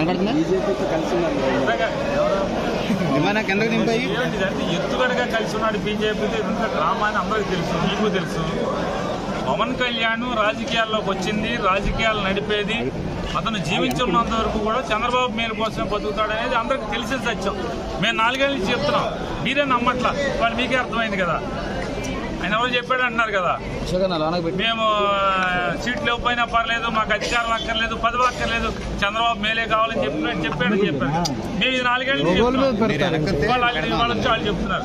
ఎత్తుగడగా కలిసి ఉన్నాడు బీజేపీతో ఇంత డ్రామా అని అందరికీ తెలుసు, మీకు తెలుసు. పవన్ కళ్యాణ్ రాజకీయాల్లోకి వచ్చింది, రాజకీయాలు నడిపేది, అతను జీవించున్నంత వరకు కూడా చంద్రబాబు మేలు కోసమే బతుకుతాడనేది అందరికీ తెలిసిన సత్యం. మేము 4 ఏళ్ళ నుంచి చెప్తున్నాం, మీరే నమ్మట్లా. వాళ్ళు మీకే అర్థమైంది కదా. ఆయన ఎవరు చెప్పాడు అంటున్నారు కదా, మేము సీట్లు ఇవ్వకపోయినా పర్లేదు, మాకు అధికారం అక్కర్లేదు, పదవి అక్కర్లేదు, చంద్రబాబు మేలే కావాలని చెప్పాడు. మేము ఇది 4 ఏళ్ళ నుంచి వాళ్ళు చెప్తున్నారు.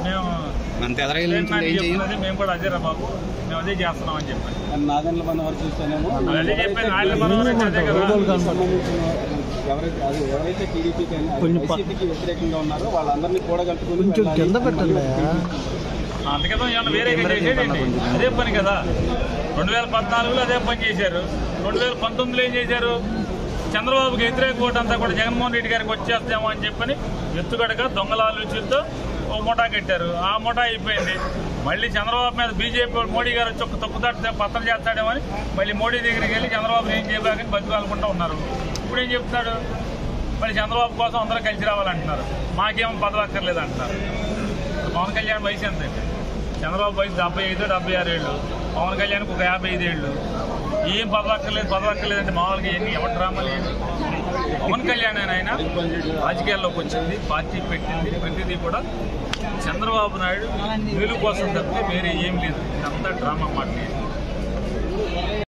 మేము కూడా అదే రా బాబు, మేము అదే చేస్తున్నాం అని చెప్పాను. అదే చెప్పాను, అదే కదా. ఎవరైతే టీడీపీకి వ్యతిరేకంగా ఉన్నారో వాళ్ళందరినీ కూడగట్టుకుని అంతకన్నా ఏమన్నా వేరేగా చేసేదండి, అదే పని కదా. 2014లో అదే పని చేశారు. 2019లో ఏం చేశారు? చంద్రబాబుకి వ్యతిరేక ఓటు అంతా కూడా జగన్మోహన్ రెడ్డి గారికి వచ్చేస్తామో అని చెప్పని ఎత్తుగడగా దొంగలాలోచనతో ఓ ముఠా కట్టారు. ఆ ముఠా అయిపోయింది. మళ్ళీ చంద్రబాబు మీద బీజేపీ మోడీ గారు వచ్చి తొక్కుతాడితే పత్రం చేస్తాడేమో అని మళ్ళీ మోడీ దగ్గరికి వెళ్ళి చంద్రబాబు ఏం చేయలేకని బతుకాలనుకుంటూ ఉన్నారు. ఇప్పుడు ఏం చెప్తున్నాడు? మళ్ళీ చంద్రబాబు కోసం అందరూ కలిసి రావాలంటున్నారు. మాకేమో పదవి అక్కర్లేదు అంటున్నారు. పవన్ కళ్యాణ్ వయసు ఎంత? చంద్రబాబు వయసు 75, 76 ఏళ్ళు. పవన్ కళ్యాణ్కి ఒక 55 ఏళ్ళు. ఏం పదవి అక్కర్లేదు అంటే మామూలుగా ఎవరి డ్రామాలు ఏంటి? పవన్ కళ్యాణ్ ఆయన రాజకీయాల్లోకి వచ్చింది, పార్టీ పెట్టింది, ప్రతిదీ కూడా చంద్రబాబు నాయుడు వీలు కోసం తప్పితే వేరే ఏం లేదు. ఇదంతా డ్రామా మాట.